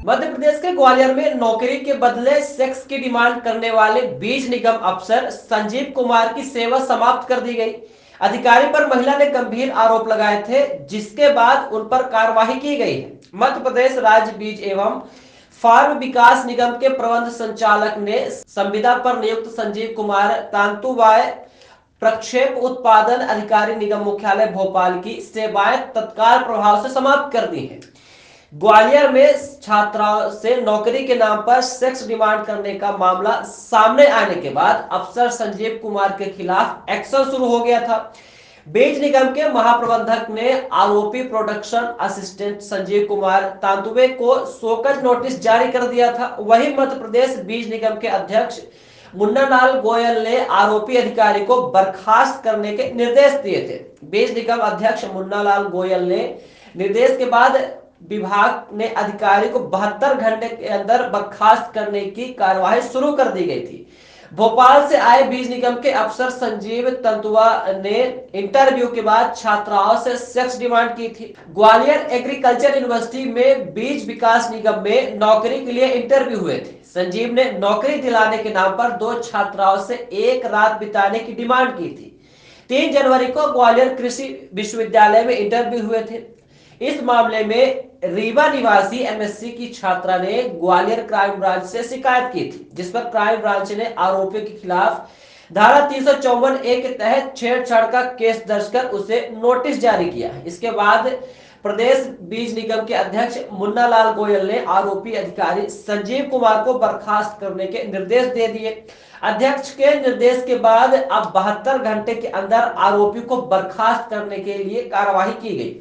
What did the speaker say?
मध्य प्रदेश के ग्वालियर में नौकरी के बदले सेक्स की डिमांड करने वाले बीज निगम अफसर संजीव कुमार की सेवा समाप्त कर दी गई। अधिकारी पर महिला ने गंभीर आरोप लगाए थे, जिसके बाद उन पर कार्रवाई की गई है। मध्य प्रदेश राज्य बीज एवं फार्म विकास निगम के प्रबंध संचालक ने संविदा पर नियुक्त संजीव कुमार तांतुवाय प्रक्षेप उत्पादन अधिकारी निगम मुख्यालय भोपाल की सेवाएं तत्काल प्रभाव से समाप्त कर दी हैं। ग्वालियर में छात्राओं से नौकरी के नाम पर सेक्स डिमांड करने का मामला सामने आने के बाद अफसर संजीव कुमार के खिलाफ एक्शन शुरू हो गया था। बीज निगम के महाप्रबंधक ने आरोपी प्रोडक्शन असिस्टेंट संजीव कुमार तांतुवे को शोकज नोटिस जारी कर दिया था। वहीं मध्य प्रदेश बीज निगम के अध्यक्ष मुन्ना लाल गोयल ने आरोपी अधिकारी को बर्खास्त करने के निर्देश दिए थे। बीज निगम अध्यक्ष मुन्ना लाल गोयल ने निर्देश के बाद विभाग ने अधिकारी को 72 घंटे के अंदर बर्खास्त करने की कार्यवाही शुरू कर दी गई थी। भोपाल से आए बीज निगम के अफसर संजीव तंतुआ ने इंटरव्यू के बाद छात्राओं से सेक्स डिमांड की थी। ग्वालियर एग्रीकल्चर यूनिवर्सिटी में बीज विकास निगम में नौकरी के लिए इंटरव्यू हुए थे। संजीव ने नौकरी दिलाने के नाम पर 2 छात्राओं से एक रात बिताने की डिमांड की थी। 3 जनवरी को ग्वालियर कृषि विश्वविद्यालय में इंटरव्यू हुए थे। इस मामले में रीवा निवासी एमएससी की छात्रा ने ग्वालियर क्राइम ब्रांच से शिकायत की थी, जिस पर क्राइम ब्रांच ने आरोपियों के खिलाफ धारा 354A के तहत छेड़छाड़ का केस दर्ज कर उसे नोटिस जारी किया। इसके बाद प्रदेश बीज निगम के अध्यक्ष मुन्ना लाल गोयल ने आरोपी अधिकारी संजीव कुमार को बर्खास्त करने के निर्देश दे दिए। अध्यक्ष के निर्देश के बाद अब 72 घंटे के अंदर आरोपी को बर्खास्त करने के लिए कार्रवाई की गई।